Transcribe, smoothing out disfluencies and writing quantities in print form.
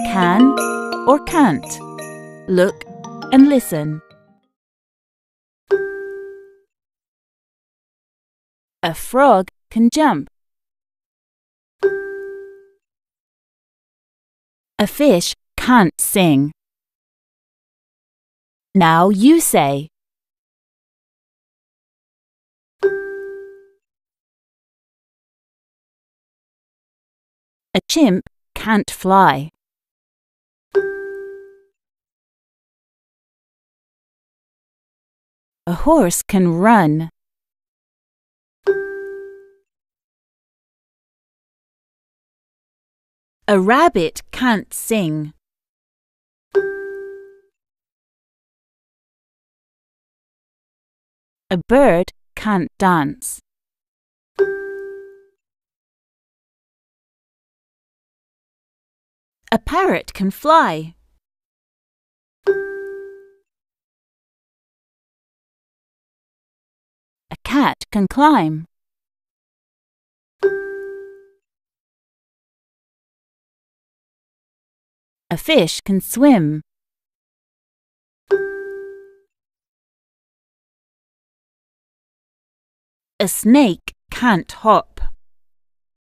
can or can't. Look and listen. A frog can jump. A fish can't sing. Now you say. A chimp can't fly. A horse can run. A rabbit can't sing. A bird can't dance. A parrot can fly. A cat can climb. A fish can swim. A snake can't hop.